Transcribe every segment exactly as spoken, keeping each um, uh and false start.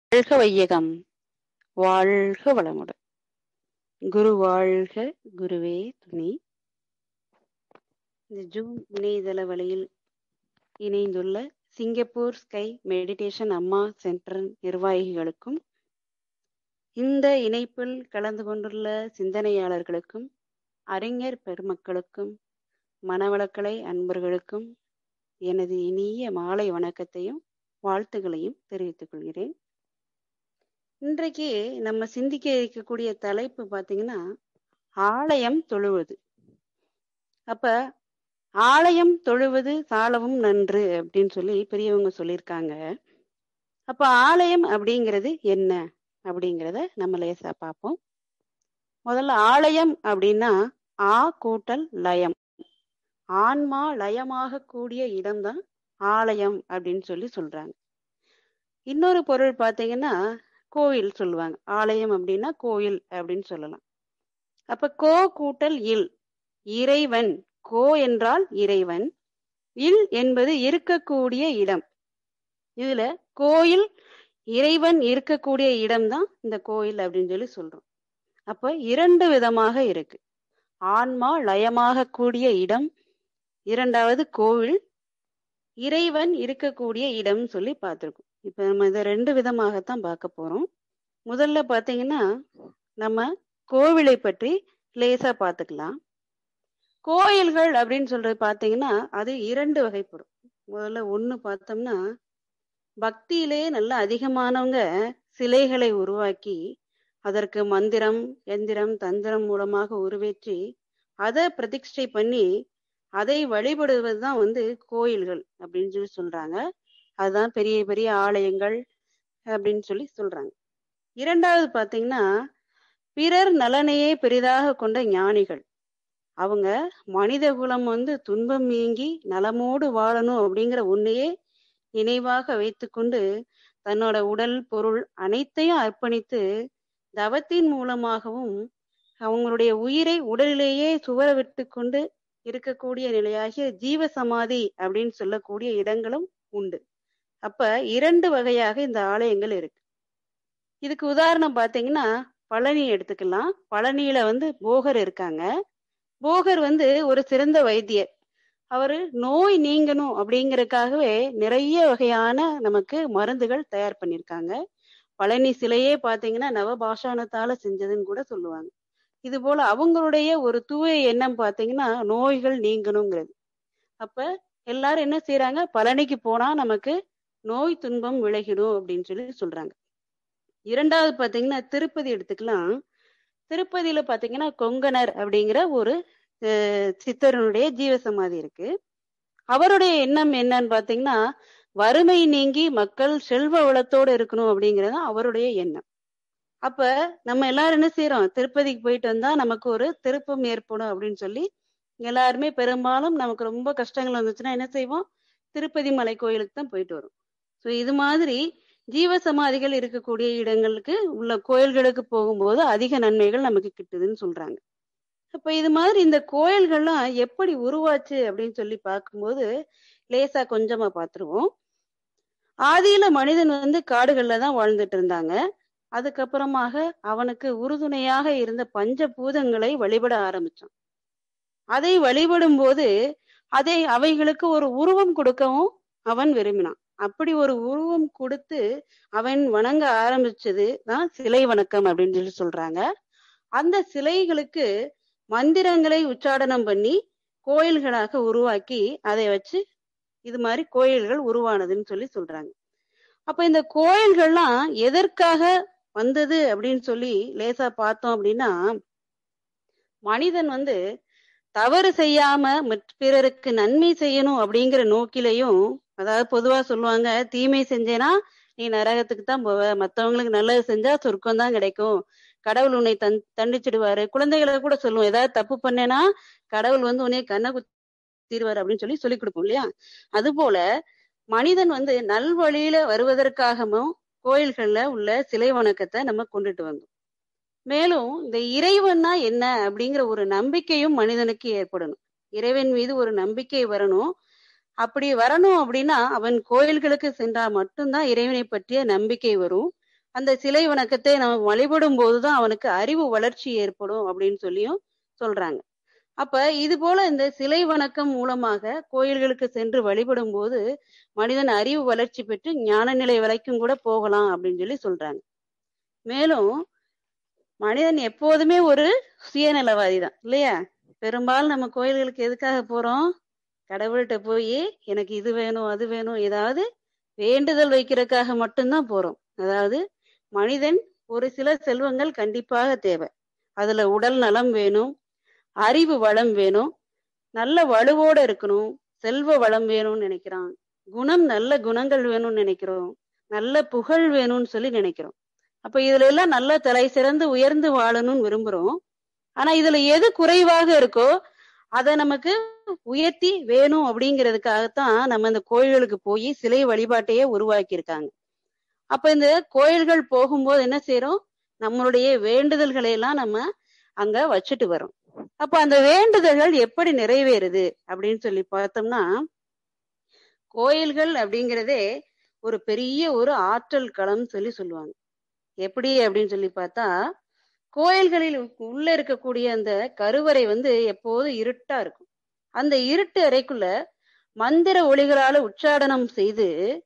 வாழ்க வையகம், வாழ்க வளமுடன். குரு வாழ்க, குருவே துணை. இந்த ஜூம் இணையதள வழியில் இணைந்துள்ள சிங்கப்பூர் ஸ்கை மெடிடேஷன் அம்மா சென்டர் நிர்வாகிகளுக்கும், இந்த இணைப்பில் கலந்து கொண்டுள்ள சிந்தனையாளர்களுக்கும், அறிஞர் பெருமக்களுக்கும், மனவளக்கலை அன்பர்களுக்கும் எனது இனிய மாலை வணக்கத்தையும் வாழ்த்துக்களையும் தெரிவித்துக் கொள்கிறேன். இன்றைக்கு நம்ம சிந்திக்க இருக்கக்கூடிய தலைப்பு பார்த்தீங்கன்னா ஆலயம் தொழுவது. அப்ப ஆலயம் தொழுவது சாலவும் நன்று அப்படின்னு சொல்லி பெரியவங்க சொல்லியிருக்காங்க. அப்ப ஆலயம் அப்படிங்கிறது என்ன அப்படிங்கிறத நம்ம லேசா பார்ப்போம். முதல்ல ஆலயம் அப்படின்னா ஆ கூட்டல் லயம், ஆன்மா லயமாக கூடிய இடம்தான் ஆலயம் அப்படின்னு சொல்லி சொல்றாங்க. இன்னொரு பொருள் பார்த்தீங்கன்னா கோயில் சொல்லுவாங்க. ஆலயம் அப்படின்னா கோயில் அப்படின்னு சொல்லலாம். அப்ப கோ கூட்டல் இல், இறைவன். கோ என்றால் இறைவன், இல் என்பது இருக்கக்கூடிய இடம். இதுல கோயில் இறைவன் இருக்கக்கூடிய இடம்தான் இந்த கோயில் அப்படின்னு சொல்லி சொல்றோம். அப்ப இரண்டு விதமாக இருக்கு. ஆன்மா லயமாக கூடிய இடம், இரண்டாவது கோவில் இறைவன் இருக்கக்கூடிய இடம் சொல்லி பார்த்திருக்கோம். இப்ப நம்ம இதை ரெண்டு விதமாகத்தான் பார்க்க போறோம். முதல்ல பாத்தீங்கன்னா நம்ம கோவிலை பற்றி லேசா பார்த்துக்கலாம். கோயில்கள் அப்படின்னு சொல்றது பாத்தீங்கன்னா அது இரண்டு வகைப்படும். முதல்ல ஒண்ணு பார்த்தோம்னா பக்தியிலே நல்ல அதிகமானவங்க சிலைகளை உருவாக்கி அதற்கு மந்திரம், எந்திரம், தந்திரம் மூலமாக உருவேற்றி அதை பிரதிஷ்டை பண்ணி அதை வழிபடுவதுதான் வந்து கோயில்கள் அப்படின்னு சொல்லி சொல்றாங்க. அதுதான் பெரிய பெரிய ஆலயங்கள் அப்படின்னு சொல்லி சொல்றாங்க. இரண்டாவது பாத்தீங்கன்னா பிறர் நலனையே பெரிதாக கொண்ட ஞானிகள். அவங்க மனித குலம் வந்து துன்பம் நீங்கி நலமோடு வாழணும் அப்படிங்கிற உன்னையே நினைவாக வைத்து கொண்டு தன்னோட உடல் பொருள் அனைத்தையும் அர்ப்பணித்து தவத்தின் மூலமாகவும் அவங்களுடைய உயிரை உடலிலேயே சுவர விட்டு கொண்டு இருக்கக்கூடிய நிலையாகிய ஜீவ சமாதி அப்படின்னு சொல்லக்கூடிய இடங்களும் உண்டு. அப்ப இரண்டு வகையாக இந்த ஆலயங்கள் இருக்கு. இதுக்கு உதாரணம் பாத்தீங்கன்னா பழனி எடுத்துக்கலாம். பழனியில வந்து போகர் இருக்காங்க. போகர் வந்து ஒரு சிறந்த வைத்தியர். அவரு நோய் நீங்கணும் அப்படிங்கறதுக்காகவே நிறைய வகையான நமக்கு மருந்துகள் தயார் பண்ணிருக்காங்க. பழனி சிலையே பாத்தீங்கன்னா நவபாஷாணத்தால செஞ்சதுன்னு கூட சொல்லுவாங்க. இது போல அவங்களுடைய ஒரு தூய எண்ணம் பாத்தீங்கன்னா நோய்கள் நீங்கணுங்கிறது. அப்ப எல்லாரும் என்ன செய்யறாங்க, பழனிக்கு போனா நமக்கு நோய் துன்பம் விலகிடும் அப்படின்னு சொல்லி சொல்றாங்க. இரண்டாவது பாத்தீங்கன்னா திருப்பதி எடுத்துக்கலாம். திருப்பதியில பாத்தீங்கன்னா கொங்கணர் அப்படிங்கிற ஒரு சித்தருடைய ஜீவசமாதி இருக்கு. அவருடைய எண்ணம் என்னன்னு பாத்தீங்கன்னா வறுமை நீங்கி மக்கள் செல்வ வளத்தோடு இருக்கணும் அப்படிங்கிறது அவருடைய எண்ணம். அப்ப நம்ம எல்லாரும் என்ன செய்யறோம், திருப்பதிக்கு போயிட்டு வந்தா நமக்கு ஒரு திருப்பம் ஏற்படும் அப்படின்னு சொல்லி எல்லாருமே பெரும்பாலும் நமக்கு ரொம்ப கஷ்டங்கள் வந்துச்சுன்னா என்ன செய்வோம், திருப்பதி மலை கோயிலுக்கு தான் போயிட்டு வரும். ஸோ இது மாதிரி ஜீவசமாதிகள் இருக்கக்கூடிய இடங்களுக்கு உள்ள கோயில்களுக்கு போகும்போது அதிக நன்மைகள் நமக்கு கிட்டுதுன்னு சொல்றாங்க. அப்ப இது மாதிரி இந்த கோயில்கள்லாம் எப்படி உருவாச்சு அப்படின்னு சொல்லி பார்க்கும்போது லேசா கொஞ்சமா பார்த்துருவோம். ஆதியில மனிதன் வந்து காடுகள்ல தான் வாழ்ந்துட்டு இருந்தாங்க. அதுக்கப்புறமாக அவனுக்கு உறுதுணையாக இருந்த பஞ்சபூதங்களை வழிபட ஆரம்பிச்சான். அதை வழிபடும் போது அதை அவைகளுக்கு ஒரு உருவம் கொடுக்கவும் அவன் விரும்பினான். அப்படி ஒரு உருவம் கொடுத்து அவன் வணங்க ஆரம்பிச்சது தான் சிலை வணக்கம் அப்படின்னு சொல்லி சொல்றாங்க. அந்த சிலைகளுக்கு மந்திரங்களை உச்சாடனம் பண்ணி கோயில்களாக உருவாக்கி அதை வச்சு இது மாதிரி கோயில்கள் உருவானதுன்னு சொல்லி சொல்றாங்க. அப்ப இந்த கோயில்கள்லாம் எதற்காக வந்தது அப்படின்னு சொல்லி லேசா பார்த்தோம் அப்படின்னா மனிதன் வந்து தவறு செய்யாம பிறருக்கு நன்மை செய்யணும் அப்படிங்கிற நோக்கிலையும், அதாவது பொதுவா சொல்லுவாங்க தீமை செஞ்சேனா நீ நரகத்துக்கு தான் போவ, மற்றவங்களுக்கு நல்லது செஞ்சா சொர்க்கம் தான் கிடைக்கும், கடவுள் உன்னை தன் தண்டிச்சிடுவாரு. குழந்தைகளை கூட சொல்லுவோம், ஏதாவது தப்பு பண்ணேன்னா கடவுள் வந்து உன்னை கண்ணை குத்திடுவாரு அப்படின்னு சொல்லி சொல்லி கொடுப்போம் இல்லையா. அது போல மனிதன் வந்து நல்வழியில வருவதற்காகவும் கோயில்கள்ல உள்ள சிலை வணக்கத்தை நம்ம கொண்டுட்டு வந்தோம். மேலும் இந்த இறைவன்னா என்ன அப்படிங்கிற ஒரு நம்பிக்கையும் மனிதனுக்கு ஏற்படணும். இறைவன் மீது ஒரு நம்பிக்கை வரணும். அப்படி வரணும் அப்படின்னா அவன் கோயில்களுக்கு சென்றா மட்டும்தான் இறைவனை பற்றிய நம்பிக்கை வரும். அந்த சிலை வணக்கத்தை நம்ம வழிபடும் போதுதான் அவனுக்கு அறிவு வளர்ச்சி ஏற்படும் அப்படின்னு சொல்லியும் சொல்றாங்க. அப்ப இது போல இந்த சிலை வணக்கம் மூலமாக கோயில்களுக்கு சென்று வழிபடும் போது மனிதன் அறிவு வளர்ச்சி பெற்று ஞான நிலை வரைக்கும் கூட போகலாம் அப்படின்னு சொல்லி சொல்றாங்க. மேலும் மனிதன் எப்போதுமே ஒரு சுயநலவாதி தான் இல்லையா? பெரும்பாலும் நம்ம கோயில்களுக்கு எதுக்காக போறோம்? கடவுள்கிட்ட போய் எனக்கு இது வேணும் அது வேணும் ஏதாவது வேண்டுதல் வைக்கிறதுக்காக மட்டும்தான் போறோம். அதாவது மனிதன் ஒரு சில செல்வங்கள் கண்டிப்பாக தேவை. அதுல உடல் நலம் வேணும், அறிவு வளம் வேணும், நல்ல வலுவோட இருக்கணும், செல்வ வளம் வேணும்னு நினைக்கிறான், குணம் நல்ல குணங்கள் வேணும்னு நினைக்கிறோம், நல்ல புகழ் வேணும்னு சொல்லி நினைக்கிறோம். அப்ப இதுல எல்லாம் நல்ல தலை சிறந்து உயர்ந்து வாழணும்னு விரும்புறோம். ஆனா இதுல எது குறைவாக இருக்கோ அதை நமக்கு உயர்த்தி வேணும் அப்படிங்கிறதுக்காகத்தான் நம்ம இந்த கோயில்களுக்கு போய் சிலை வழிபாட்டையே உருவாக்கி இருக்காங்க. அப்ப இந்த கோயில்கள் போகும்போது என்ன செய்யறோம்? நம்மளுடைய வேண்டுதல்களை எல்லாம் நம்ம அங்க வச்சுட்டு வரோம். அப்ப அந்த வேண்டுதல்கள் எப்படி நிறைவேறுது அப்படின்னு சொல்லி பார்த்தோம்னா, கோயில்கள் அப்படிங்கிறதே ஒரு பெரிய ஒரு ஆற்றல் களம் சொல்லி சொல்லுவாங்க. எப்படி அப்படின்னு சொல்லி பார்த்தா, கோயில்களில் உள்ள இருக்கக்கூடிய அந்த கருவறை வந்து எப்போதும் இருட்டா இருக்கும். அந்த இருட்டு அறைக்குள்ள மந்திர ஒளிகளால உச்சாடனம் செய்து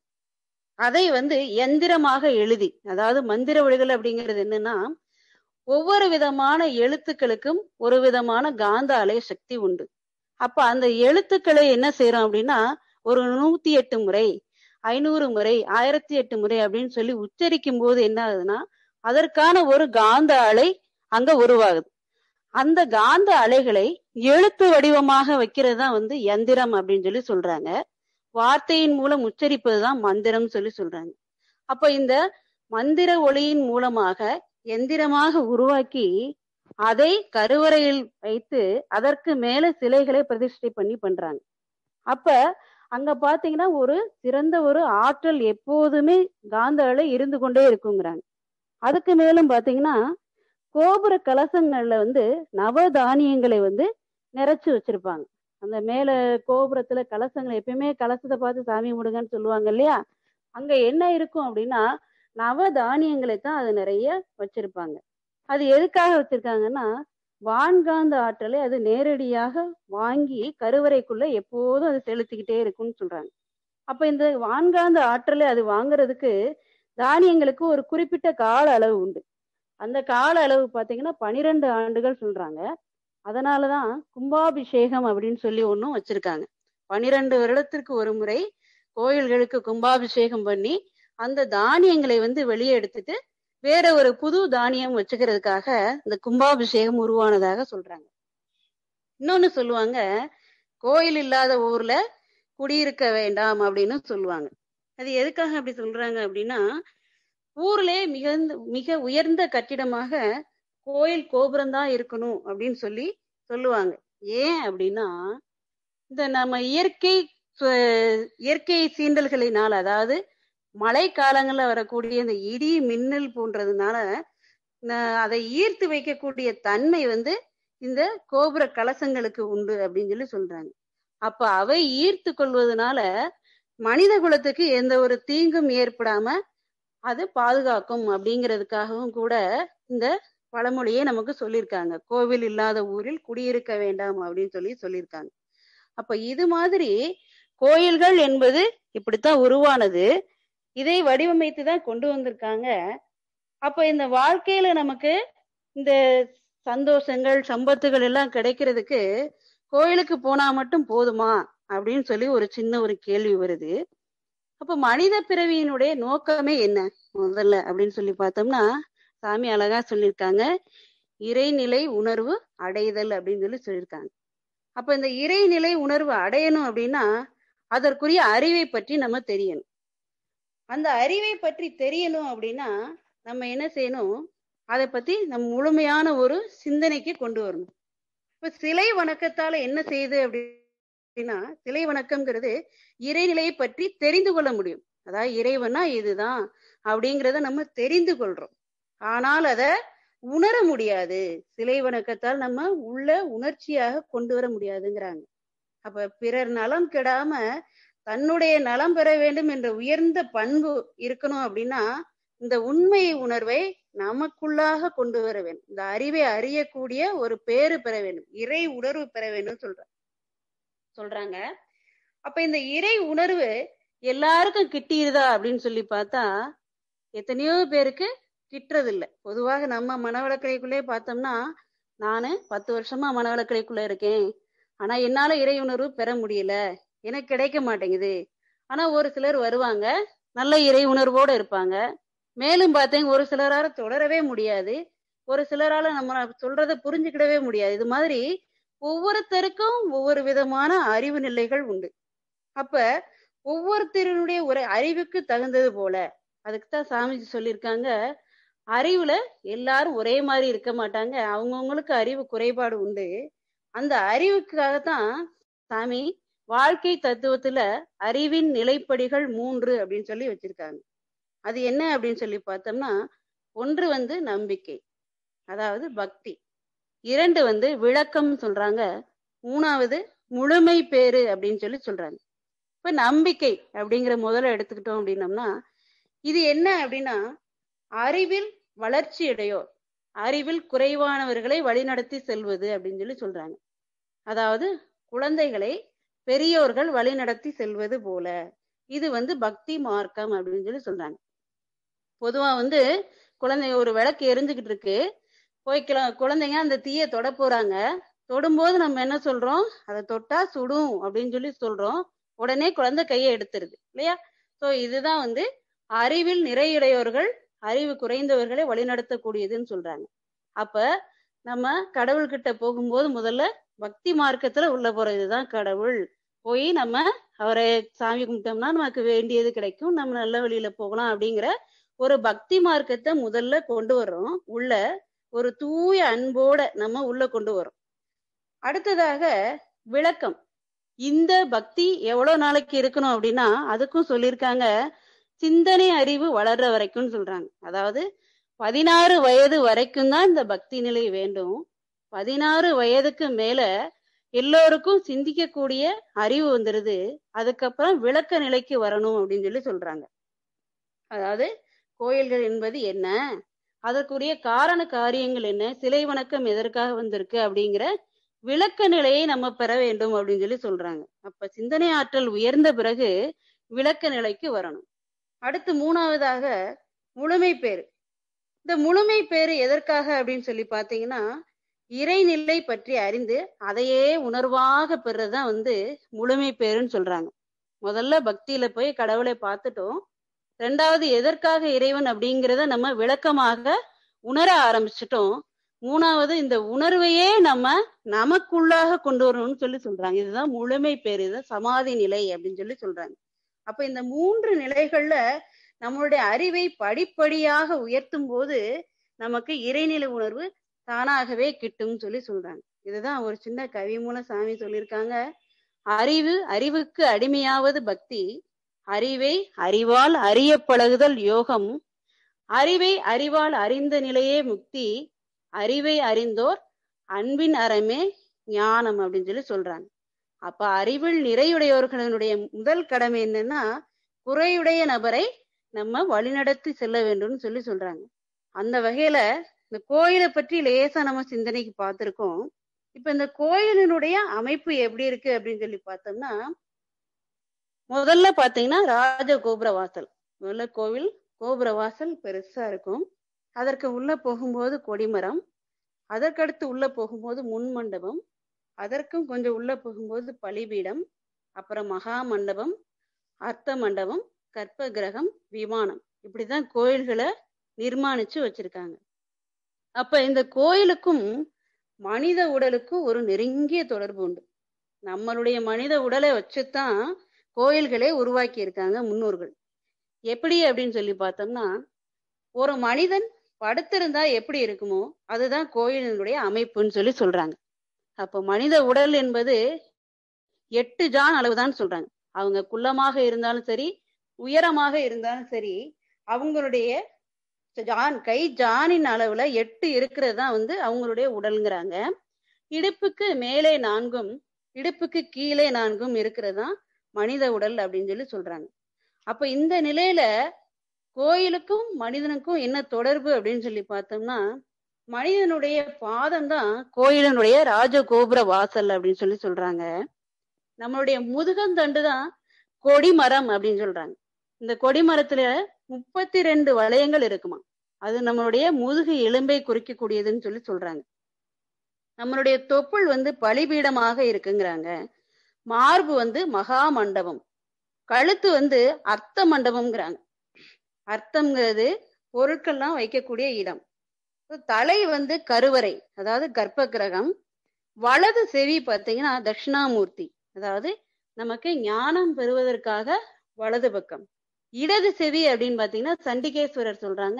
அதை வந்து எந்திரமாக எழுதி, அதாவது மந்திர ஒளிகள் அப்படிங்கிறது என்னன்னா, ஒவ்வொரு விதமான எழுத்துக்களுக்கும் ஒரு விதமான காந்த அலை சக்தி உண்டு. அப்ப அந்த எழுத்துக்களை என்ன செய்யறோம் அப்படின்னா, ஒரு நூத்தி எட்டு முறை, ஐநூறு முறை, ஆயிரத்தி எட்டு முறை அப்படின்னு சொல்லி உச்சரிக்கும் போது என்ன ஆகுதுன்னா, அதற்கான ஒரு காந்த அலை அங்க உருவாகுது. அந்த காந்த அலைகளை எழுத்து வடிவமாக வைக்கிறது தான் வந்து யந்திரம் அப்படின்னு சொல்லி சொல்றாங்க. வார்த்தையின் மூலம் உச்சரிப்பதுதான் மந்திரம் சொல்லி சொல்றாங்க. அப்ப இந்த மந்திர ஒளியின் மூலமாக எந்திரமாக உருவாக்கி அதை கருவறையில் வைத்து அதற்கு மேல சிலைகளை பிரதிஷ்டை பண்ணி பண்றாங்க. அப்ப அங்க பாத்தீங்கன்னா ஒரு சிறந்த ஒரு ஆற்றல் எப்போதுமே காந்த அலை இருந்து கொண்டே இருக்குங்கிறாங்க. அதுக்கு மேலும் பாத்தீங்கன்னா கோபுர கலசங்கள்ல வந்து நவ தானியங்களை வந்து நிறைச்சு வச்சிருப்பாங்க. அந்த மேல கோபுரத்துல கலசங்களை எப்பயுமே கலசத்தை பார்த்து சாமி முடுங்கன்னு சொல்லுவாங்க இல்லையா? அங்க என்ன இருக்கும் அப்படின்னா நவ தானியங்களை தான் அது நிறைய வச்சிருப்பாங்க. அது எதுக்காக வச்சிருக்காங்கன்னா, வான்காந்த ஆற்றலை அது நேரடியாக வாங்கி கருவறைக்குள்ள எப்போதும் அது செலுத்திக்கிட்டே இருக்கும்னு சொல்றாங்க. அப்ப இந்த வான்காந்த ஆற்றலை அது வாங்குறதுக்கு தானியங்களுக்கு ஒரு குறிப்பிட்ட கால அளவு உண்டு. அந்த கால அளவு பாத்தீங்கன்னா பனிரெண்டு ஆண்டுகள் சொல்றாங்க. அதனாலதான் கும்பாபிஷேகம் அப்படின்னு சொல்லி ஒன்னும் வச்சிருக்காங்க. பனிரெண்டு வருடத்திற்கு ஒரு முறை கோயில்களுக்கு கும்பாபிஷேகம் பண்ணி அந்த தானியங்களை வந்து வெளியே எடுத்துட்டு வேற ஒரு புது தானியம் வச்சுக்கிறதுக்காக இந்த கும்பாபிஷேகம் உருவானதாக சொல்றாங்க. இன்னொன்னு சொல்லுவாங்க, கோயில் இல்லாத ஊர்ல குடியிருக்க வேண்டாம் அப்படின்னு சொல்லுவாங்க. அது எதுக்காக அப்படி சொல்றாங்க அப்படின்னா, ஊர்லே மிக மிக உயர்ந்த கட்டிடமாக கோயில் கோபுரம் தான் இருக்கணும் அப்படின்னு சொல்லி சொல்லுவாங்க. ஏன் அப்படின்னா, இந்த நம்ம இயற்கை இயற்கை சீண்டல்களினால், அதாவது மழை காலங்கள்ல வரக்கூடிய இந்த இடி மின்னல் போன்றதுனால அதை ஈர்த்து வைக்கக்கூடிய தன்மை வந்து இந்த கோபுர கலசங்களுக்கு உண்டு அப்படின்னு சொல்லி சொல்றாங்க. அப்ப அவை ஈர்த்து கொள்வதனால மனித குலத்துக்கு எந்த ஒரு தீங்கும் ஏற்படாம அது பாதுகாக்கும் அப்படிங்கிறதுக்காகவும் கூட இந்த பழமொழியை நமக்கு சொல்லியிருக்காங்க. கோவில் இல்லாத ஊரில் குடியிருக்க வேண்டாம் அப்படின்னு சொல்லி சொல்லியிருக்காங்க. அப்ப இது மாதிரி கோயில்கள் என்பது இப்படித்தான் உருவானது. இதை வடிவமைத்துதான் கொண்டு வந்திருக்காங்க. அப்ப இந்த வாழ்க்கையில நமக்கு இந்த சந்தோஷங்கள் சம்பத்துகள் எல்லாம் கிடைக்கிறதுக்கு கோயிலுக்கு போனா மட்டும் போதுமா அப்படின்னு சொல்லி ஒரு சின்ன ஒரு கேள்வி வருது. அப்ப மனித பிறவியினுடைய நோக்கமே என்ன முதல்ல அப்படின்னு சொல்லி பார்த்தோம்னா, சாமி அழகா சொல்லியிருக்காங்க, இறைநிலை உணர்வு அடைதல் அப்படின்னு சொல்லி சொல்லியிருக்காங்க. அப்ப இந்த இறைநிலை உணர்வு அடையணும் அப்படின்னா அதற்குரிய அறிவை பற்றி நம்ம தெரியணும். அந்த அறிவை பற்றி தெரியணும் அப்படின்னா நம்ம என்ன செய்யணும்? அதை பத்தி நம்ம முழுமையான ஒரு சிந்தனைக்கு கொண்டு வரணும். இப்ப சிலை வணக்கத்தால என்ன செய்யுது அப்படின்னா, சிலை வணக்கம்ங்கிறது இறைநிலையை பற்றி தெரிந்து கொள்ள முடியும். அதாவது இறைவனா இதுதான் அப்படிங்கிறத நம்ம தெரிந்து கொள்றோம். ஆனால் அதை உணர முடியாது. சிலை வணக்கத்தால் நம்ம உள்ள உணர்ச்சியாக கொண்டு வர முடியாதுங்கிறாங்க. அப்ப பிறர் நலம் கெடாம தன்னுடைய நலம் பெற வேண்டும் என்ற உயர்ந்த பண்பு இருக்கணும் அப்படின்னா இந்த உண்மை உணர்வை நமக்குள்ளாக கொண்டு வர வேண்டும். இந்த அறிவை அறியக்கூடிய ஒரு பேரு பெற வேண்டும், இறை உணர்வு பெற வேண்டும் சொல்ற சொல்றாங்க. அப்ப இந்த இறை உணர்வு எல்லாருக்கும் கிட்டிருதா அப்படின்னு சொல்லி பார்த்தா எத்தனையோ பேருக்கு கிட்டுறது இல்லை. பொதுவாக நம்ம மனவளக்கலைக்குள்ளே பார்த்தோம்னா, நானு பத்து வருஷமா மனவளக்கலைக்குள்ள இருக்கேன், ஆனா என்னால இறை உணர்வு பெற முடியல, எனக்கு கிடைக்க மாட்டேங்குது. ஆனா ஒரு சிலர் வருவாங்க, நல்ல இறை உணர்வோட இருப்பாங்க. மேலும் பார்த்தேன் ஒரு சிலரால தொடரவே முடியாது, ஒரு சிலரால நம்ம சொல்றதை புரிஞ்சுக்கிடவே முடியாது. இது மாதிரி ஒவ்வொருத்தருக்கும் ஒவ்வொரு விதமான அறிவு நிலைகள் உண்டு. அப்ப ஒவ்வொருத்தருடைய ஒரு அறிவுக்கு தகுந்தது போல, அதுக்குத்தான் சாமிஜி சொல்லியிருக்காங்க, அறிவுல எல்லாரும் ஒரே மாதிரி இருக்க மாட்டாங்க, அவங்கவுங்களுக்கு அறிவு குறைபாடு உண்டு. அந்த அறிவுக்காகத்தான் சாமி வாழ்க்கை தத்துவத்துல அறிவின் நிலைப்படிகள் மூன்று அப்படின்னு சொல்லி வச்சிருக்காங்க. அது என்ன அப்படின்னு சொல்லி பார்த்தோம்னா, ஒன்று வந்து நம்பிக்கை, அதாவது பக்தி. இரண்டு வந்து விளக்கம் சொல்றாங்க. மூணாவது முழுமை பேரு அப்படின்னு சொல்லி சொல்றாங்க. இப்ப நம்பிக்கை அப்படிங்கிற முதல்ல எடுத்துக்கிட்டோம் அப்படின்னம்னா, இது என்ன அப்படின்னா, அறிவில் வளர்ச்சி அடையோர், அறிவில் குறைவானவர்களை வழிநடத்தி செல்வது அப்படின்னு சொல்லி சொல்றாங்க. அதாவது குழந்தைகளை பெரியோர்கள் வழிநடத்தி செல்வது போல, இது வந்து பக்தி மார்க்கம் அப்படின்னு சொல்லி சொல்றாங்க. பொதுவா வந்து குழந்தை ஒரு விளக்கு எரிஞ்சுக்கிட்டு இருக்கு, போய் குழந்தைங்க அந்த தீயை தொட போறாங்க. தொடும்போது நம்ம என்ன சொல்றோம், அதை தொட்டா சுடும் அப்படின்னு சொல்லி சொல்றோம். உடனே குழந்தை கையை எடுத்துருது இல்லையா? சோ இதுதான் வந்து அறிவில் நிறையுடையவர்கள் அறிவு குறைந்தவர்களை வழிநடத்தக்கூடியதுன்னு சொல்றாங்க. அப்ப நம்ம கடவுள்கிட்ட போகும்போது முதல்ல பக்தி மார்க்கத்துல உள்ள போறதுதான் கடவுள். போய் நம்ம அவரை சாமி கும்பிட்டோம்னா நமக்கு வேண்டியது கிடைக்கும், நம்ம நல்ல வழியில போகலாம் அப்படிங்கிற ஒரு பக்தி மார்க்கத்தை முதல்ல கொண்டு வர்றோம். உள்ள ஒரு தூய அன்போட நம்ம உள்ள கொண்டு வரோம். அடுத்ததாக விளக்கம். இந்த பக்தி எவ்வளவு நாளைக்கு இருக்கணும் அப்படின்னா, அதுக்கும் சொல்லியிருக்காங்க, சிந்தனை அறிவு வளர்ற வரைக்கும் சொல்றாங்க. அதாவது பதினாறு வயது வரைக்கும் தான் இந்த பக்தி நிலை வேண்டும். பதினாறு வயதுக்கு மேல எல்லோருக்கும் சிந்திக்கக்கூடிய அறிவு வந்துருது. அதுக்கப்புறம் விளக்க நிலைக்கு வரணும் அப்படின்னு சொல்லி சொல்றாங்க. அதாவது கோயில்கள் என்பது என்ன, அதற்குரிய காரண காரியங்கள் என்ன, சிலை வணக்கம் எதற்காக வந்திருக்கு அப்படிங்கிற விளக்க நிலையை நம்ம பெற வேண்டும் அப்படின்னு சொல்லி சொல்றாங்க. அப்ப சிந்தனை ஆற்றல் உயர்ந்த பிறகு விளக்க நிலைக்கு வரணும். அடுத்து மூணாவதாக முழுமை பேரு. இந்த முழுமை பேரு எதற்காக அப்படின்னு சொல்லி பாத்தீங்கன்னா, இறைநிலை பற்றி அறிந்து அதையே உணர்வாக பெறதான் வந்து முழுமை பேருன்னு சொல்றாங்க. முதல்ல பக்தியில போய் கடவுளை பார்த்துட்டோம், ரெண்டாவது எதற்காக இறைவன் அப்படிங்கிறத நம்ம விளக்கமாக உணர ஆரம்பிச்சிட்டோம், மூணாவது இந்த உணர்வையே நம்ம நமக்குள்ளாக கொண்டு வரணும்னு சொல்லி சொல்றாங்க. இதுதான் முழுமை பேரு, இதுதான் சமாதி நிலை அப்படின்னு சொல்லி சொல்றாங்க. அப்ப இந்த மூன்று நிலைகள்ல நம்மளுடைய அறிவை படிப்படியாக உயர்த்தும் போது நமக்கு இறைநிலை உணர்வு தானாகவே கிட்டும் சொல்லி சொல்றாங்க. இதுதான் ஒரு சின்ன கவி மூலம் சாமி சொல்லியிருக்காங்க. அறிவு அறிவுக்கு அடிமையாவது பக்தி, அறிவை அறிவால் அறிய பழகுதல் யோகம், அறிவை அறிவால் அறிந்த நிலையே முக்தி, அறிவை அறிந்தோர் அன்பின் அறமே ஞானம் அப்படின்னு சொல்லி சொல்றாங்க. அப்ப அறிவில் நிறையுடையவர்களுடைய முதல் கடமை என்னன்னா, குறையுடைய நபரை நம்ம வழிநடத்தி செல்ல வேண்டும்னு சொல்லி சொல்றாங்க. அந்த வகையில இந்த கோயிலை பற்றி லேசா நம்ம சிந்தனைக்கு பார்த்திருக்கோம். இப்ப இந்த கோயிலினுடைய அமைப்பு எப்படி இருக்கு அப்படின்னு சொல்லி பார்த்தோம்னா, முதல்ல பாத்தீங்கன்னா ராஜ கோபுர வாசல். முதல்ல கோவில் கோபுர வாசல் பெருசா இருக்கும். அதற்கு உள்ள போகும்போது கொடிமரம், அதற்கடுத்து உள்ள போகும்போது முன் மண்டபம், அதற்கும் கொஞ்சம் உள்ள போகும்போது பலிபீடம், அப்புறம் மகா மண்டபம், அர்த்த மண்டபம், கற்ப கிரகம், விமானம். இப்படிதான் கோயில்களை நிர்மாணிச்சு வச்சிருக்காங்க. அப்ப இந்த கோயிலுக்கும் மனித உடலுக்கும் ஒரு நெருங்கிய தொடர்பு உண்டு. நம்மளுடைய மனித உடலை வச்சுதான் கோயில்களே உருவாக்கி இருக்காங்க முன்னோர்கள். எப்படி அப்படின்னு சொல்லி பார்த்தோம்னா, ஒரு மனிதன் படுத்திருந்தா எப்படி இருக்குமோ அதுதான் கோயிலினுடைய அமைப்புன்னு சொல்லி சொல்றாங்க. அப்ப மனித உடல் என்பது எட்டு ஜான் அளவுதான் சொல்றாங்க. அவங்க குள்ளமாக இருந்தாலும் சரி, உயரமாக இருந்தாலும் சரி, அவங்களுடைய ஜான் கை ஜானின் அளவுல எட்டு இருக்கிறது தான் வந்து அவங்களுடைய உடல்ங்கிறாங்க. இடுப்புக்கு மேலே நான்கும் இடுப்புக்கு கீழே நான்கும் இருக்கிறது தான் மனித உடல் அப்படின்னு சொல்லி சொல்றாங்க. அப்ப இந்த நிலையில கோயிலுக்கும் மனிதனுக்கும் என்ன தொடர்பு அப்படின்னு சொல்லி பார்த்தோம்னா, மனிதனுடைய பாதம் தான் கோயிலினுடைய ராஜகோபுர வாசல் அப்படின்னு சொல்லி சொல்றாங்க. நம்மளுடைய முதுகந்தண்டு தான் கொடிமரம் அப்படின்னு சொல்றாங்க. இந்த கொடிமரத்துல முப்பத்தி ரெண்டு வளையங்கள் இருக்குமா. அது நம்மளுடைய முதுகு எலும்பை குறிக்கக்கூடியதுன்னு சொல்லி சொல்றாங்க. நம்மளுடைய தொப்புள் வந்து பலிபீடமாக இருக்குங்கிறாங்க. மார்பு வந்து மகா மண்டபம், கழுத்து வந்து அர்த்த மண்டபம்ங்கிறாங்க. அர்த்தம்ங்கிறது பொருட்கள்லாம் வைக்கக்கூடிய இடம். தலை வந்து கருவறை, அதாவது கர்ப்ப கிரகம். வலது செவி பார்த்தீங்கன்னா தட்சிணாமூர்த்தி, அதாவது நமக்கு ஞானம் பெறுவதற்காக வலது பக்கம். இடது செவி அப்படின்னு பாத்தீங்கன்னா சண்டிகேஸ்வரர் சொல்றாங்க,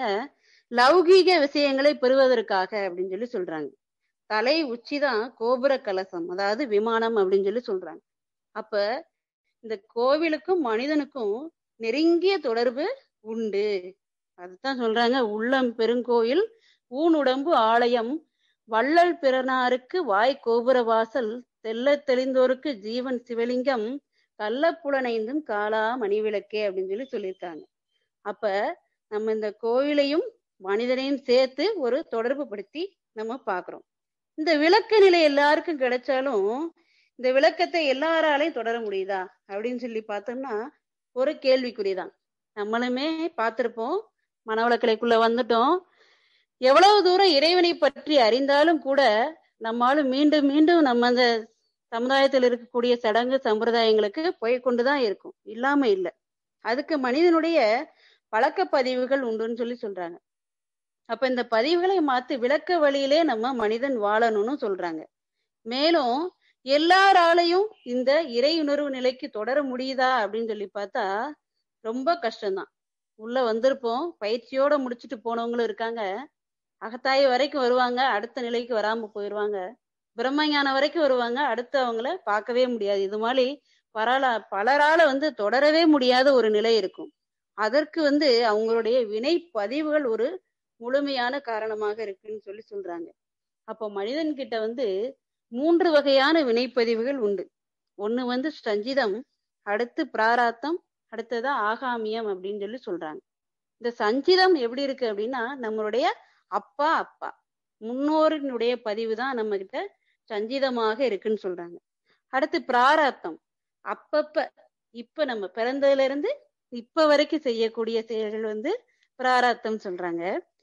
லௌகீக விஷயங்களை பெறுவதற்காக அப்படின்னு சொல்லி சொல்றாங்க. தலை உச்சிதான் கோபுர கலசம், அதாவது விமானம் அப்படின்னு சொல்லி சொல்றாங்க. அப்ப இந்த கோவிலுக்கும் மனிதனுக்கும் நெருங்கிய தொடர்பு உண்டு. அதுதான் சொல்றாங்க, உள்ளம் பெருங்கோயில் ஊனுடம்பு ஆலயம், வள்ளல் பிறனாருக்கு வாய் கோபுர வாசல், தெல்ல தெளிந்தோருக்கு ஜீவன் சிவலிங்கம், கள்ளப்புலனைந்தும் காலா மணிவிளக்கே அப்படின்னு சொல்லி சொல்லியிருக்காங்க. அப்ப நம்ம இந்த கோயிலையும் மனிதனையும் சேர்த்து ஒரு தொடர்பு படுத்தி நம்ம பாக்குறோம். இந்த விளக்க நிலை எல்லாருக்கும் கிடைச்சாலும் இந்த விளக்கத்தை எல்லாராலையும் தொடர முடியுதா அப்படின்னு சொல்லி பார்த்தோம்னா ஒரு கேள்விக்குறிதான். நம்மளுமே பார்த்திருப்போம், மனவளக்கலைக்குள்ள வந்துட்டோம். எவ்வளவு தூரம் இறைவனை பற்றி அறிந்தாலும் கூட நம்மாலும் மீண்டும் மீண்டும் நம்ம அந்த சமுதாயத்தில் இருக்கக்கூடிய சடங்கு சம்பிரதாயங்களுக்கு போய் கொண்டுதான் இருக்கும், இல்லாம இல்லை. அதுக்கு மனிதனுடைய பழக்க பதிவுகள் உண்டுன்னு சொல்லி சொல்றாங்க. அப்ப இந்த பதிவுகளை மாத்து விளக்க வழியிலே நம்ம மனிதன் வாழணும்னு சொல்றாங்க. மேலும் எல்லாராலையும் இந்த இறை உணர்வு நிலைக்கு தொடர முடியுதா அப்படின்னு சொல்லி பார்த்தா ரொம்ப கஷ்டம்தான். உள்ள வந்திருப்போம், பயிற்சியோட முடிச்சுட்டு போனவங்களும் இருக்காங்க. அகத்தாய் வரைக்கும் வருவாங்க, அடுத்த நிலைக்கு வராம போயிடுவாங்க. பிரம்மஞானம் வரைக்கும் வருவாங்க, அடுத்து அவங்கள பார்க்கவே முடியாது. இது மாதிரி பரல பலரால வந்து தொடரவே முடியாத ஒரு நிலை இருக்கும். அதற்கு வந்து அவங்களுடைய வினை பதிவுகள் ஒரு முழுமையான காரணமாக இருக்குன்னு சொல்லி சொல்றாங்க. அப்போ மனிதன் கிட்ட வந்து மூன்று வகையான வினைப்பதிவுகள் உண்டு. ஒண்ணு வந்து சஞ்சிதம், அடுத்து பிராராத்தம், அடுத்ததா ஆகாமியம் அப்படின்னு சொல்லி சொல்றாங்க. இந்த சஞ்சிதம் எப்படி இருக்கு அப்படின்னா நம்மளுடைய அப்பா அப்பா முன்னோரினுடைய பதிவு தான் நம்ம கிட்ட சஞ்சிதமாக இருக்குன்னு சொல்றாங்க. அடுத்து பிராராத்தம், அப்பப்ப இப்ப நம்ம பிறந்ததுல இருந்து இப்ப வரைக்கும் செய்யக்கூடிய செயல்கள் வந்து பிராராத்தம் சொல்றாங்க.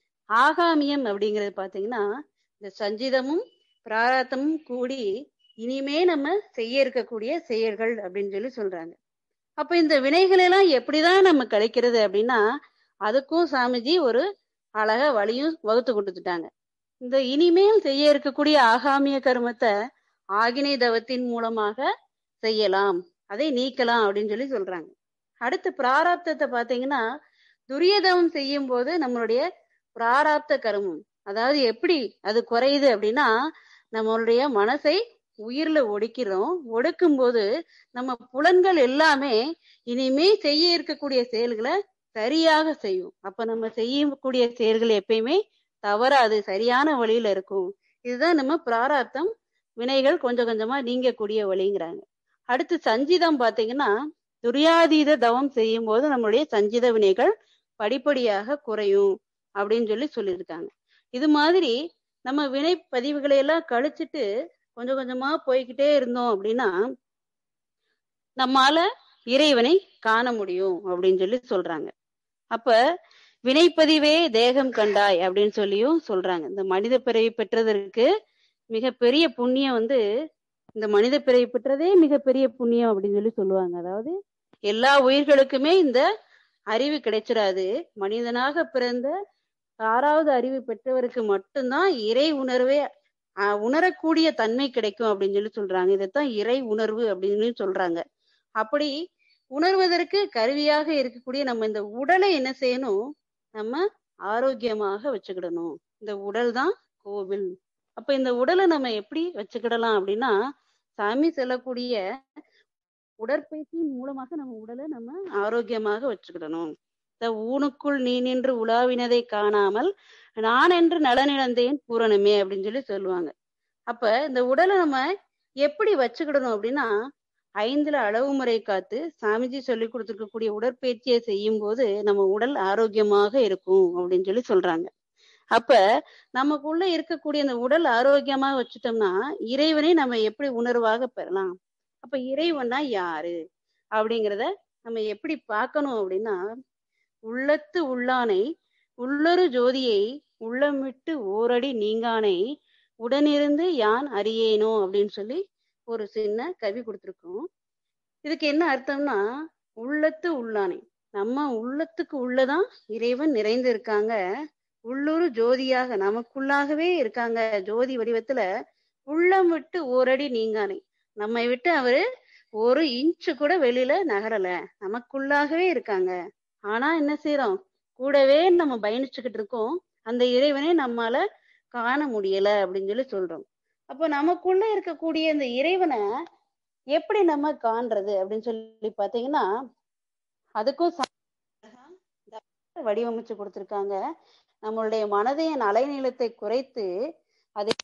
ஆகாமியம் அப்படிங்கிறது பாத்தீங்கன்னா இந்த சஞ்சிதமும் பிராராத்தமும் கூடி இனிமே நம்ம செய்ய இருக்கக்கூடிய செயல்கள் அப்படின்னு சொல்லி சொல்றாங்க. அப்ப இந்த வினைகள் எல்லாம் எப்படிதான் நம்ம கழிக்கிறது அப்படின்னா அதுக்கும் சாமிஜி ஒரு அழகா வழியும் வகுத்து கொடுத்துட்டாங்க. இந்த இனிமேல் செய்ய இருக்கக்கூடிய ஆகாமிய கர்மத்தை ஆகினை தவத்தின் மூலமாக செய்யலாம், அதை நீக்கலாம் அப்படின்னு சொல்லி சொல்றாங்க. அடுத்து பிராராப்தத்தை பாத்தீங்கன்னா துரியதவம் செய்யும் போது நம்மளுடைய பிராராப்த கர்மம், அதாவது எப்படி அது குறையுது அப்படின்னா நம்மளுடைய மனசை உயிர்ல ஒடுக்கிறோம். ஒடுக்கும் போது நம்ம புலன்கள் எல்லாமே இனிமே செய்ய இருக்கக்கூடிய செயல்களை சரியாக செய்யும். அப்ப நம்ம செய்யக்கூடிய செயல்கள் எப்பயுமே தவறாது, சரியான வழியில இருக்கும். இதுதான் நம்ம பிராராப்தம் வினைகள் கொஞ்சம் கொஞ்சமா நீங்கக்கூடிய வழிங்கிறாங்க. அடுத்து சஞ்சிதம் பாத்தீங்கன்னா துரியாதீத தவம் செய்யும் போது நம்மளுடைய சஞ்சித வினைகள் படிப்படியாக குறையும் அப்படின்னு சொல்லி சொல்லியிருக்காங்க. இது மாதிரி நம்ம வினை பதிவுகளை எல்லாம் கழிச்சிட்டு கொஞ்சம் கொஞ்சமா போய்கிட்டே இருந்தோம் அப்படின்னா நம்மால இறைவனை காண முடியும் அப்படின்னு சொல்லி சொல்றாங்க. அப்ப வினைப்பதிவே தேகம் கண்டாய் அப்படின்னு சொல்லியும் சொல்றாங்க. இந்த மனித பிறவி பெற்றதற்கு மிகப்பெரிய புண்ணியம் வந்து இந்த மனித பிறவி பெற்றதே மிகப்பெரிய புண்ணியம் அப்படின்னு சொல்லி சொல்லுவாங்க. அதாவது எல்லா உயிர்களுக்குமே இந்த அறிவு கிடைச்சிடாது. மனிதனாக பிறந்த ஆறாவது அறிவு பெற்றவருக்கு மட்டும்தான் இறை உணர்வே ஆஹ் உணரக்கூடிய தன்மை கிடைக்கும் அப்படின்னு சொல்லி சொல்றாங்க. இதைத்தான் இறை உணர்வு அப்படின்னு சொல்றாங்க. அப்படி உணர்வதற்கு கருவியாக இருக்கக்கூடிய நம்ம இந்த உடலை என்ன செய்யணும், நம்ம ஆரோக்கியமாக வச்சுக்கிடணும். இந்த உடல் தான் கோவில். அப்ப இந்த உடலை நம்ம எப்படி வச்சுக்கிடலாம் அப்படின்னா சாமி சொல்லக்கூடிய உடற்பயிற்சியின் மூலமாக நம்ம உடலை நம்ம ஆரோக்கியமாக வச்சுக்கிடணும். இந்த ஊனுக்குள் நீ நின்று உலாவினதை காணாமல் நான் என்று நலனிழந்தேன் பூரணமே அப்படின்னு சொல்லி சொல்லுவாங்க. அப்ப இந்த உடலை நம்ம எப்படி வச்சுக்கிடணும் அப்படின்னா ஐந்துல அளவு முறை காத்து சாமிஜி சொல்லி கொடுத்துருக்கக்கூடிய உடற்பயிற்சியை செய்யும் போது நம்ம உடல் ஆரோக்கியமாக இருக்கும் அப்படின்னு சொல்லி சொல்றாங்க. அப்ப நமக்குள்ள இருக்கக்கூடிய அந்த உடல் ஆரோக்கியமா வச்சுட்டோம்னா இறைவனை நம்ம எப்படி உணர்வாக பெறலாம். அப்ப இறைவனா யாரு அப்படிங்கிறத நம்ம எப்படி பார்க்கணும் அப்படின்னா, உள்ளத்து உள்ளானை உள்ளொரு ஜோதியை உள்ளமிட்டு ஓரடி நீங்கானை உடனிருந்து யான் அறியேனோ அப்படின்னு சொல்லி ஒரு சின்ன கவி கொடுத்துருக்கோம். இதுக்கு என்ன அர்த்தம்னா, உள்ளத்து உள்ளானை நம்ம உள்ளத்துக்கு உள்ளதான் இறைவன் நிறைந்து இருக்காங்க. உள்ளூர் ஜோதியாக நமக்குள்ளாகவே இருக்காங்க. ஜோதி வடிவத்துல உள்ளம் விட்டு ஓரடி நீங்கானை, நம்மை விட்டு அவரு ஒரு இன்ச்சு கூட வெளியில நகரல, நமக்குள்ளாகவே இருக்காங்க. ஆனா என்ன செய்யறோம், கூடவே நம்ம பயணிச்சுக்கிட்டு இருக்கோம், அந்த இறைவனை நம்மால காண முடியல அப்படின்னு சொல்லி சொல்றோம். அப்போ நமக்குள்ள இருக்கக்கூடிய இந்த இறைவனை எப்படி நம்ம காண்றது அப்படின்னு சொல்லி பாத்தீங்கன்னா, அதுக்கும் வடிவமைச்சு கொடுத்திருக்காங்க. நம்மளுடைய மனதின் அலைநீளத்தை குறைத்து அதை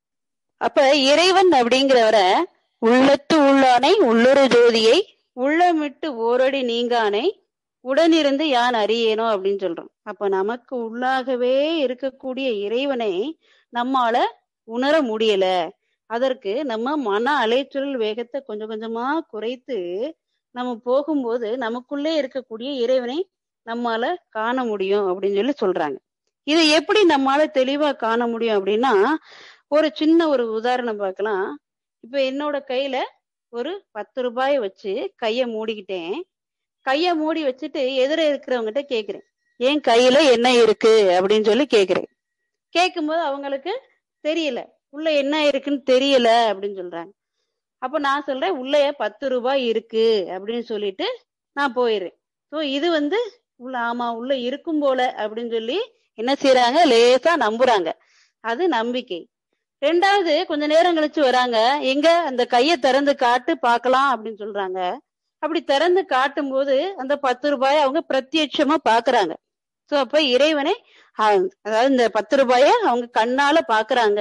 அப்ப இறைவன் அப்படிங்கிறவர உள்ளத்து உள்ளானை உள்ளொரு ஜோதியை உள்ளமிட்டு ஓரடி நீங்கானை உடனிருந்து யான் அறியேனோ அப்படின்னு சொல்றோம். அப்ப நமக்கு உள்ளாகவே இருக்கக்கூடிய இறைவனை நம்மால உணர முடியல. அதற்கு நம்ம மன அலைச்சல் வேகத்தை கொஞ்சம் கொஞ்சமா குறைத்து நம்ம போகும்போது நமக்குள்ளே இருக்கக்கூடிய இறைவனை நம்மால காண முடியும் அப்படின்னு சொல்லி சொல்றாங்க. இதை எப்படி நம்மால தெளிவா காண முடியும் அப்படின்னா, ஒரு சின்ன ஒரு உதாரணம் பார்க்கலாம். இப்ப என்னோட கையில ஒரு பத்து ரூபாயை வச்சு கைய மூடிக்கிட்டேன். கைய மூடி வச்சுட்டு எதிர இருக்கிறவங்ககிட்ட கேக்குறேன், என் கையில என்ன இருக்கு அப்படின்னு சொல்லி கேக்குறேன். கேட்கும்போது அவங்களுக்கு தெரியல, உள்ள என்ன இருக்குன்னு தெரியல அப்படின்னு சொல்றாங்க. அப்ப நான் சொல்றேன், உள்ள பத்து ரூபாய் இருக்கு அப்படின்னு சொல்லிட்டு நான் போயிடுறேன். ஸோ இது வந்து உள்ள ஆமா உள்ள இருக்கும் போல அப்படின்னு சொல்லி என்ன செய்யறாங்க, லேசா நம்புறாங்க. அது நம்பிக்கை. ரெண்டாவது கொஞ்ச நேரம் கழிச்சு வராங்க, எங்க அந்த கையை திறந்து காட்டு பார்க்கலாம் அப்படின்னு சொல்றாங்க. அப்படி திறந்து காட்டும் போது அந்த பத்து ரூபாயை அவங்க பிரத்யட்சமா பாக்குறாங்க. சோ அப்ப இறைவனை அதாவது இந்த பத்து ரூபாய அவங்க கண்ணால பாக்குறாங்க.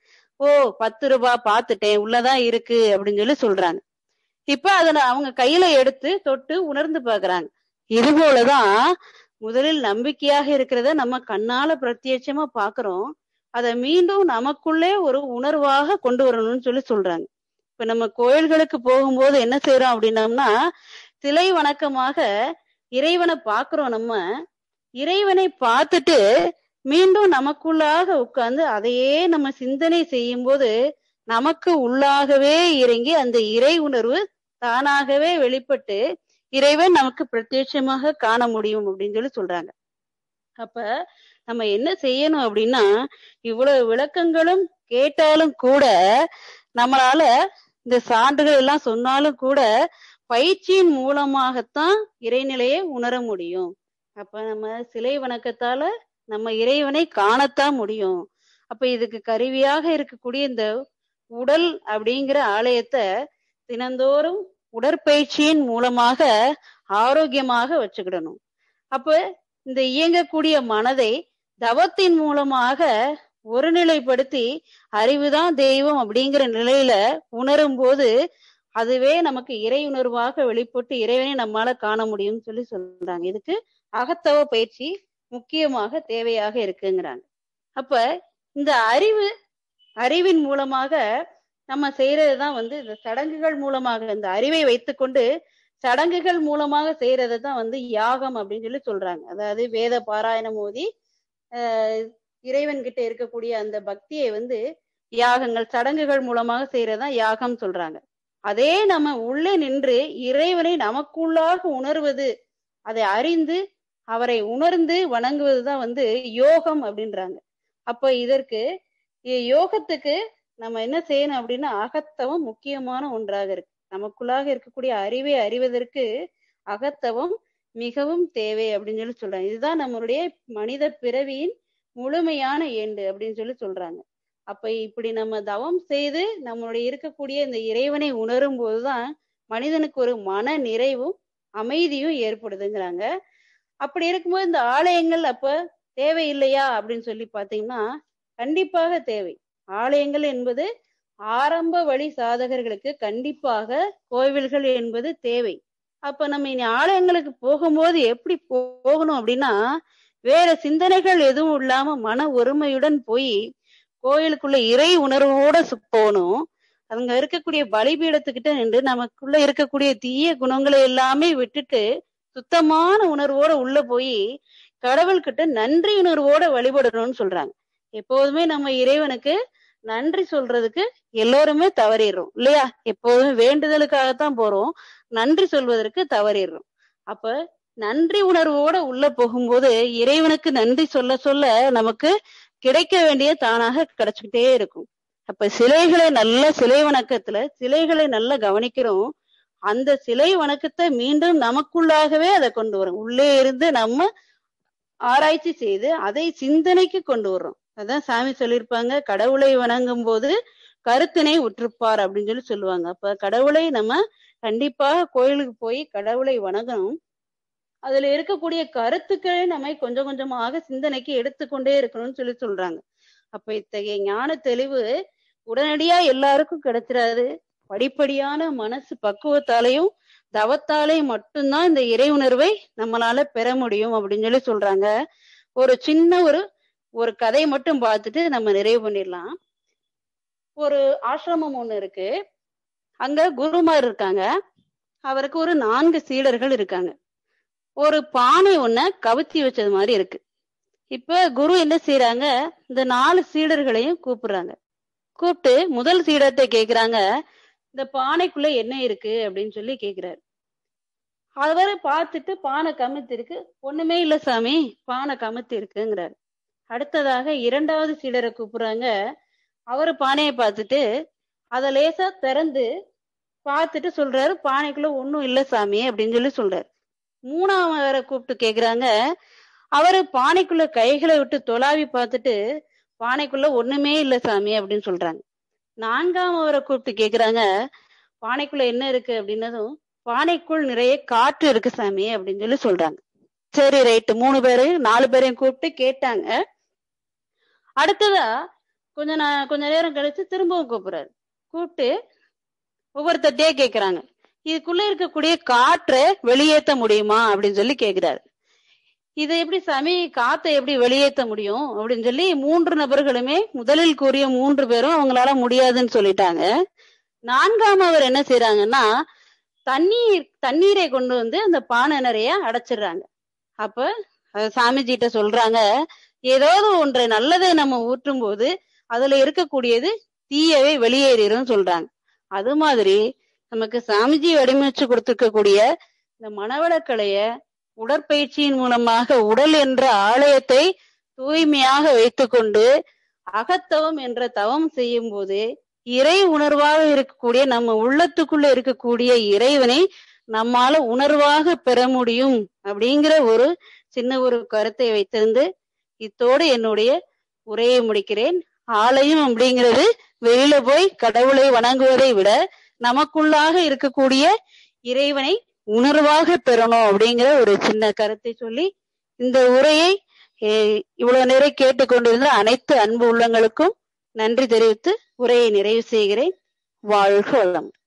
ஓ பத்து ரூபாய் பாத்துட்டேன், உள்ளதான் இருக்கு அப்படின்னு சொல்லி சொல்றாங்க. இப்ப அதுல அவங்க கையில எடுத்து தொட்டு உணர்ந்து பாக்குறாங்க. இது போலதான் முதலில் நம்பிக்கையாக இருக்கிறத நம்ம கண்ணால பிரத்யட்சமா பாக்குறோம். அதை மீண்டும் நமக்குள்ளே ஒரு உணர்வாக கொண்டு வரணும்னு சொல்லி சொல்றாங்க. இப்ப நம்ம கோயில்களுக்கு போகும்போது என்ன செய்யறோம் அப்படின்னம்னா, சிலை வணக்கமாக இறைவனை பாக்குறோம். நம்ம இறைவனை பார்த்துட்டு மீண்டும் நமக்குள்ளாக உட்கார்ந்து அதையே நம்ம சிந்தனை செய்யும் போது நமக்கு உள்ளாகவே இறங்கி அந்த இறை உணர்வு தானாகவே வெளிப்பட்டு இறைவன் நமக்கு பிரத்யட்சமாக காண முடியும் அப்படின்னு சொல்லி சொல்றாங்க. அப்ப நம்ம என்ன செய்யணும் அப்படின்னா, இவ்வளவு விளக்கங்களும் கேட்டாலும் கூட, நம்மளால இந்த சான்றுகள் எல்லாம் சொன்னாலும் கூட பயிற்சியின் மூலமாகத்தான் இறைநிலையை உணர முடியும். அப்ப நம்ம சிலை வணக்கத்தால நம்ம இறைவனை காணத்தான் முடியும். அப்ப இதுக்கு கருவியாக இருக்கக்கூடிய இந்த உடல் அப்படிங்கிற ஆலயத்தை தினந்தோறும் உடற்பயிற்சியின் மூலமாக ஆரோக்கியமாக வச்சுக்கிடணும். அப்ப இந்த இயங்கக்கூடிய மனதை தவத்தின் மூலமாக ஒருநிலைப்படுத்தி அறிவுதான் தெய்வம் அப்படிங்கிற நிலையில உணரும் போது அதுவே நமக்கு இறை உணர்வாக வெளிப்பட்டு இறைவனை நம்மால காண முடியும்னு சொல்லி சொல்றாங்க. இதுக்கு அகத்தவ பயிற்சி முக்கியமாக தேவையாக இருக்குங்கிறாங்க. அப்ப இந்த அறிவு அறிவின் மூலமாக நம்ம செய்யறதுதான் வந்து இந்த சடங்குகள் மூலமாக, இந்த அறிவை வைத்துக்கொண்டு சடங்குகள் மூலமாக செய்யறதுதான் வந்து யாகம் அப்படின்னு சொல்லி சொல்றாங்க. அதாவது வேத பாராயணம் ஓதி ஆஹ் இறைவன் கிட்ட இருக்கக்கூடிய அந்த பக்தியை வந்து யாகங்கள் சடங்குகள் மூலமாக செய்யறதுதான் யாகம் சொல்றாங்க. அதே நம்ம உள்ளே நின்று இறைவனை நமக்குள்ளாக உணர்வது, அதை அறிந்து அவரை உணர்ந்து வணங்குவதுதான் வந்து யோகம் அப்படின்றாங்க. அப்ப இதற்கு யோகத்துக்கு நம்ம என்ன செய்யணும் அப்படின்னா, அகத்தவம் முக்கியமான ஒன்றாக இருக்கு. நமக்குள்ளாக இருக்கக்கூடிய அறிவை அறிவதற்கு அகத்தவம் மிகவும் தேவை அப்படின்னு சொல்லி சொல்றாங்க. இதுதான் நம்மளுடைய மனித பிறவியின் முழுமையான ஏண்டு அப்படின்னு சொல்லி சொல்றாங்க. அப்ப இப்படி நம்ம தவம் செய்து நம்மளுடைய இருக்கக்கூடிய இந்த இறைவனை உணரும் போதுதான் மனிதனுக்கு ஒரு மன நிறைவும் அமைதியும் ஏற்படுதுங்கிறாங்க. அப்படி இருக்கும்போது இந்த ஆலயங்கள் அப்ப தேவை இல்லையா அப்படின்னு சொல்லி பாத்தீங்கன்னா, கண்டிப்பாக தேவை. ஆலயங்கள் என்பது ஆரம்ப வழி சாதகர்களுக்கு கண்டிப்பாக கோவில்கள் என்பது தேவை. அப்ப நம்ம இனி ஆலயங்களுக்கு போகும்போது எப்படி போகணும் அப்படின்னா, வேற சிந்தனைகள் எதுவும் இல்லாம மன ஒருமையுடன் போய் கோயிலுக்குள்ள இறை உணர்வோட போகணும். அங்க இருக்கக்கூடிய பலிபீடத்துக்கிட்ட நின்று நமக்குள்ள இருக்கக்கூடிய தீய குணங்களை எல்லாமே விட்டுட்டு சுத்தமான உணர்வோட உள்ள போய் கடவுள்கிட்ட நன்றி உணர்வோட வழிபடணும்னு சொல்றாங்க. எப்போதுமே நம்ம இறைவனுக்கு நன்றி சொல்றதுக்கு எல்லோருமே தவறிடுறோம் இல்லையா? எப்போதுமே வேண்டுதலுக்காகத்தான் போறோம், நன்றி சொல்வதற்கு தவறிடுறோம். அப்ப நன்றி உணர்வோட உள்ள போகும்போது இறைவனுக்கு நன்றி சொல்ல சொல்ல நமக்கு கிடைக்க வேண்டிய தானாக கிடைச்சுக்கிட்டே இருக்கும். அப்ப சிலைகளை நல்ல சிலை வணக்கத்துல சிலைகளை நல்லா கவனிக்கிறோம். அந்த சிலை வணக்கத்தை மீண்டும் நமக்குள்ளாகவே அதை கொண்டு வரும். உள்ளே இருந்து நம்ம ஆராய்ச்சி செய்து அதை சிந்தனைக்கு கொண்டு வர்றோம். அதான் சாமி சொல்லியிருப்பாங்க, கடவுளை வணங்கும் போது கருத்தினை உற்றுப்பார் அப்படின்னு சொல்லி சொல்லுவாங்க. அப்ப கடவுளை நம்ம கண்டிப்பாக கோயிலுக்கு போய் கடவுளை வணங்கணும். அதுல இருக்கக்கூடிய கருத்துக்களை நம்ம கொஞ்சம் கொஞ்சமாக சிந்தனைக்கு எடுத்துக்கொண்டே இருக்கணும்னு சொல்லி சொல்றாங்க. அப்ப இத்தகைய ஞான தெளிவு உடனடியா எல்லாருக்கும் கிடைச்சிடாது. படிப்படியான மனசு பக்குவத்தாலையும் தவத்தாலையும் மட்டும்தான் இந்த இறை உணர்வை நம்மளால பெற முடியும் அப்படின்னு சொல்லி சொல்றாங்க. ஒரு சின்ன ஒரு ஒரு கதை மட்டும் பார்த்துட்டு நம்ம நிறைவு பண்ணிடலாம். ஒரு ஆசிரமம் ஒண்ணு இருக்கு. அங்க குருமார் இருக்காங்க. அவருக்கு ஒரு நான்கு சீடர்கள் இருக்காங்க. ஒரு பானை ஒண்ண கவுத்தி வச்சது மாதிரி இருக்கு. இப்ப குரு என்ன செய்யறாங்க, இந்த நாலு சீடர்களையும் கூப்பிடுறாங்க. கூப்பிட்டு முதல் சீடத்தை கேக்குறாங்க, இந்த பானைக்குள்ள என்ன இருக்கு அப்படின்னு சொல்லி கேக்குறாரு. அவரை பார்த்துட்டு பானை கமுத்தி இருக்கு. ஒண்ணுமே இல்ல சாமி, பானை கமுத்தி இருக்குங்கிறாரு. அடுத்ததாக இரண்டாவது சீடரை கூப்பிடுறாங்க. அவரு பானையை பார்த்துட்டு அதை லேசா திறந்து பார்த்துட்டு சொல்றாரு, பானைக்குள்ள ஒண்ணும் இல்ல சாமி அப்படின்னு சொல்லி சொல்றாரு. மூணாவரை கூப்பிட்டு கேக்குறாங்க. அவரு பானைக்குள்ள கைகளை விட்டு தொலாவி பார்த்துட்டு பானைக்குள்ள ஒண்ணுமே இல்ல சாமி அப்படின்னு சொல்றாங்க. நான்காம் அவரை கூப்பிட்டு கேக்குறாங்க, பானைக்குள்ள என்ன இருக்கு அப்படின்னதும் பானைக்குள் நிறைய காற்று இருக்கு சாமி அப்படின்னு சொல்லி சொல்றாங்க. சரி ரைட்டு, மூணு பேரையும் நாலு பேரையும் கூப்பிட்டு கேட்டாங்க. அடுத்ததா கொஞ்ச நான் கொஞ்ச நேரம் கழிச்சு திரும்பவும் கூப்பிடுறாரு. கூப்பிட்டு ஒவ்வொருத்தட்டே கேக்குறாங்க, இதுக்குள்ள இருக்கக்கூடிய காற்றை வெளியேற்ற முடியுமா அப்படின்னு சொல்லி கேக்குறாரு. இது எப்படி சாமி, காத்தை எப்படி வெளியேற்ற முடியும் அப்படின்னு சொல்லி மூன்று நபர்களுமே முதலில் கூறிய மூன்று பேரும் அவங்களால முடியாதுன்னு சொல்லிட்டாங்க. நான்காம் அவர் என்ன செய்யறாங்கன்னா, தண்ணீர் தண்ணீரை கொண்டு வந்து அந்த பானை நிறைய அடைச்சிடுறாங்க. அப்ப சாமிஜிட்ட சொல்றாங்க, ஏதாவது ஒன்றை நல்லதை நம்ம ஊற்றும் போது அதுல இருக்கக்கூடியது தீயவை வெளியேறிடும் சொல்றாங்க. அது மாதிரி நமக்கு சாமிஜி வடிவமைச்சு கொடுத்திருக்கக்கூடிய இந்த மனவளக்கலைய உடற்பயிற்சியின் மூலமாக உடல் என்ற ஆலயத்தை தூய்மையாக வைத்துக்கொண்டு அகத்தவம் என்ற தவம் செய்யும் போது இறை உணர்வாக இருக்கக்கூடிய நம்ம உள்ளத்துக்குள்ள இருக்கக்கூடிய இறைவனை நம்மால உணர்வாக பெற முடியும் அப்படிங்கிற ஒரு சின்ன ஒரு கருத்தை வைத்திருந்து இத்தோடு என்னுடைய உரையை முடிக்கிறேன். ஆலயம் அப்படிங்கிறது வெளியில போய் கடவுளை வணங்குவதை விட நமக்குள்ளாக இருக்கக்கூடிய இறைவனை உணர்வாக பெறணும் அப்படிங்கிற ஒரு சின்ன கருத்தை சொல்லி இந்த உரையை இவ்வளவு நேரம் கேட்டுக்கொண்டிருந்த அனைத்து அன்பு உள்ளங்களுக்கும் நன்றி தெரிவித்து உரையை நிறைவு செய்கிறேன். வாழ்க வளம்.